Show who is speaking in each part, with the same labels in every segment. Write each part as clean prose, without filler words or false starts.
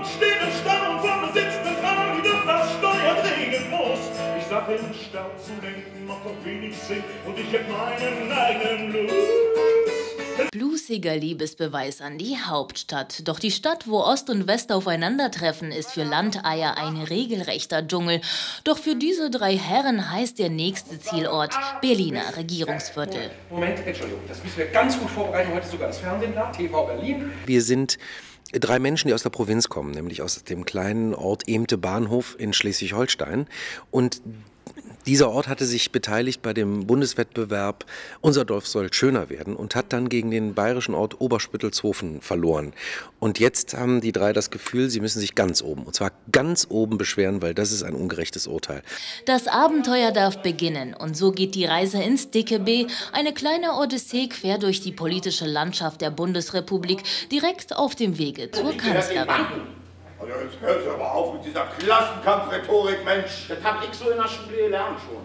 Speaker 1: und stille Stamm und vorne sitzt eine Frau, die durch das steuert regellos. Ich sag im Stern zu denken, macht doch wenig Sinn und ich hab meinen eigenen Blues.
Speaker 2: Bluesiger Liebesbeweis an die Hauptstadt. Doch die Stadt, wo Ost und West aufeinandertreffen, ist für Landeier ein regelrechter Dschungel. Doch für diese drei Herren heißt der nächste Zielort Berliner Regierungsviertel.
Speaker 3: Moment, Entschuldigung, das müssen wir ganz gut vorbereiten. Heute sogar das Fernsehen da, TV Berlin.
Speaker 4: Wir sind drei Menschen, die aus der Provinz kommen, nämlich aus dem kleinen Ort Emte-Bahnhof in Schleswig-Holstein. Und dieser Ort hatte sich beteiligt bei dem Bundeswettbewerb Unser Dorf soll schöner werden und hat dann gegen den bayerischen Ort Oberspüttelshofen verloren. Und jetzt haben die drei das Gefühl, sie müssen sich ganz oben, und zwar ganz oben beschweren, weil das ist ein ungerechtes Urteil.
Speaker 2: Das Abenteuer darf beginnen und so geht die Reise ins dicke B, eine kleine Odyssee quer durch die politische Landschaft der Bundesrepublik, direkt auf dem Wege zur Kanzlerin.
Speaker 5: Also jetzt hört aber auf mit dieser Klassenkampfrhetorik, Mensch.
Speaker 6: Das hab ich so in der Schule gelernt schon.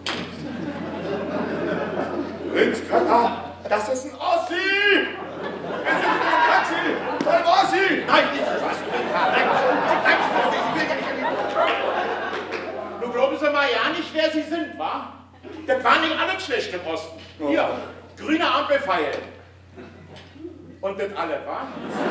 Speaker 5: Prinz Katar, das ist ein Ossi! Wir sind in einem Taxi! Ein Ossi!
Speaker 6: Nein, nicht was. Du glaubst ja mal ja nicht, wer sie sind, wa? Das waren nicht alle schlecht im Osten. Hier, grüne Ampelpfeil. Und das alle, wa?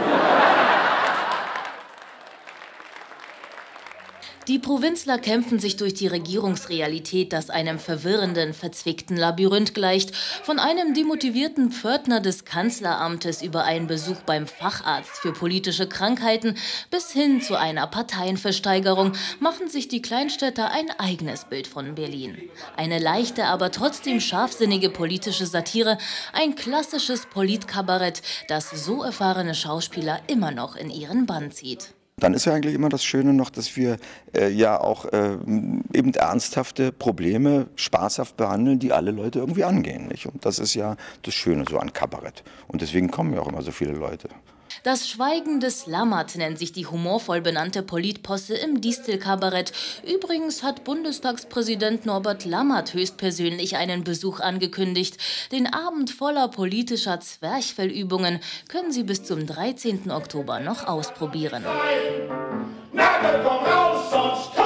Speaker 2: Die Provinzler kämpfen sich durch die Regierungsrealität, das einem verwirrenden, verzwickten Labyrinth gleicht. Von einem demotivierten Pförtner des Kanzleramtes über einen Besuch beim Facharzt für politische Krankheiten bis hin zu einer Parteienversteigerung machen sich die Kleinstädter ein eigenes Bild von Berlin. Eine leichte, aber trotzdem scharfsinnige politische Satire, ein klassisches Politkabarett, das so erfahrene Schauspieler immer noch in ihren Bann zieht.
Speaker 7: Dann ist ja eigentlich immer das Schöne noch, dass wir ja auch eben ernsthafte Probleme spaßhaft behandeln, die alle Leute irgendwie angehen. Nicht? Und das ist ja das Schöne so an Kabarett. Und deswegen kommen ja auch immer so viele Leute.
Speaker 2: Das Schweigen des Lammert nennt sich die humorvoll benannte Politposse im Distel-Kabarett. Übrigens hat Bundestagspräsident Norbert Lammert höchstpersönlich einen Besuch angekündigt. Den Abend voller politischer Zwerchfellübungen können Sie bis zum 13. Oktober noch ausprobieren.
Speaker 1: Na, komm raus, sonst